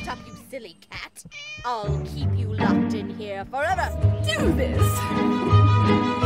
Shut up, you silly cat. I'll keep you locked in here forever. Do this!